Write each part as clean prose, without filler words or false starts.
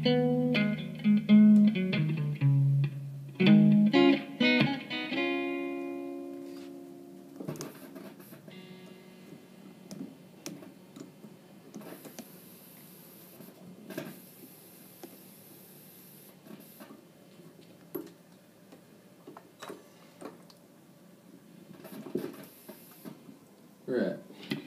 Right.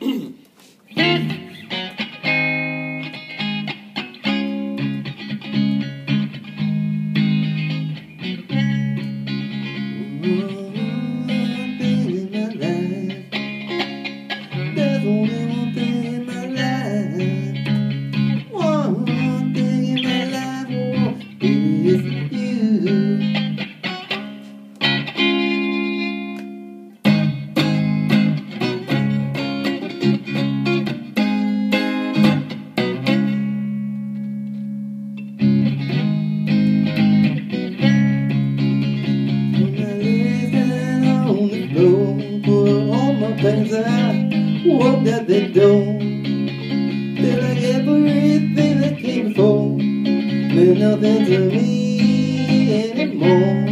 Things that I hope that they don't. They're like everything that came before, meant nothing to me anymore.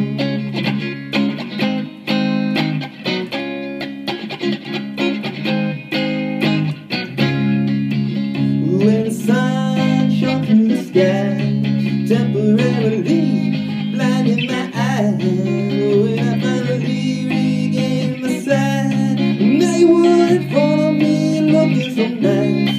When the sun shone through the sky, temporarily blinding my eyes. When I finally regained my sight, now you were in front of me looking so nice.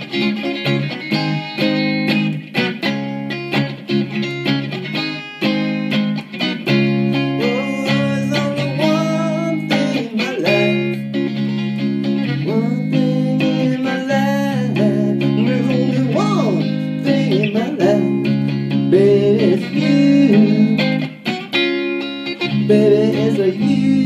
Oh, there's only one thing in my life. One thing in my life. There's only one thing in my life. Baby, it's you. Baby, it's a you.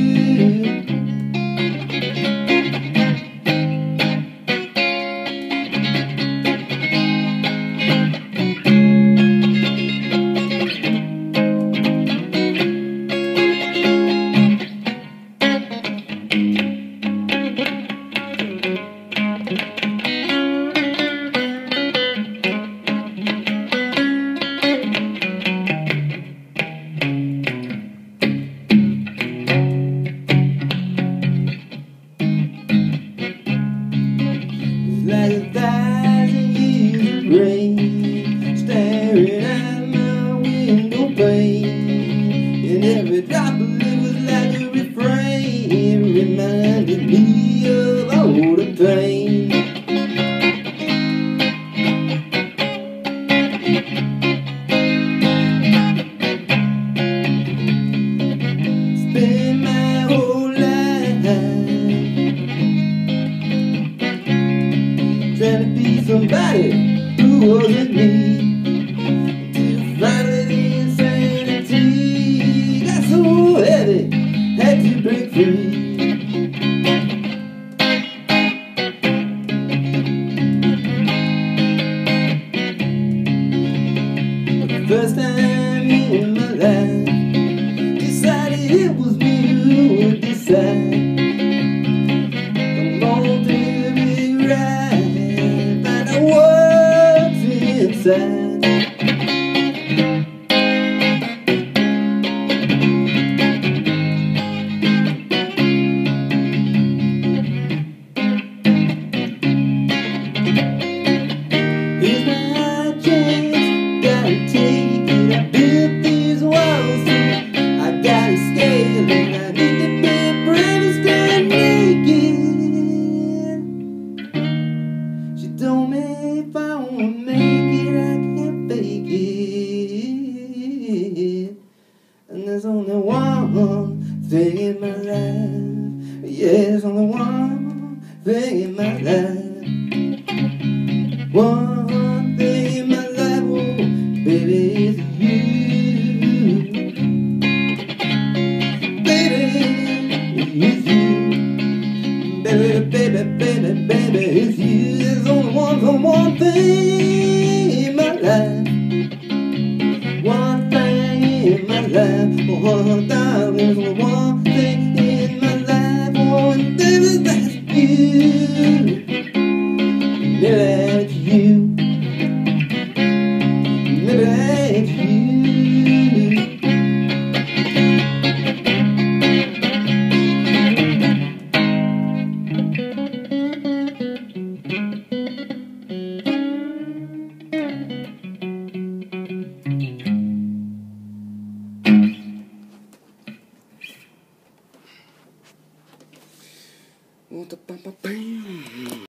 Like 1,000 years of rain, staring at my window pane, and every drop of it was like a refrain, reminded me of all the pain. Spend my whole life trying to be somebody who wasn't me, till finally the insanity got so heavy, had to break free. For the first time in my life, decided it was me who would decide. Inside. Here's my chance, gotta take it. I built these walls, I gotta scale it. I need to be brave and stand naked. She told me if I wanna make it, I can't fake it. And there's only one thing in my life. Yeah, there's only one thing in my life. One thing in my life, oh, baby, it's you. Baby, it's you. Baby, baby, baby, baby, it's you. There's only one thing in my life. One thing in my life. Oh, darling, there's only one thing in my life. Oh, and baby, that's you. Baby, that's you. want to bam.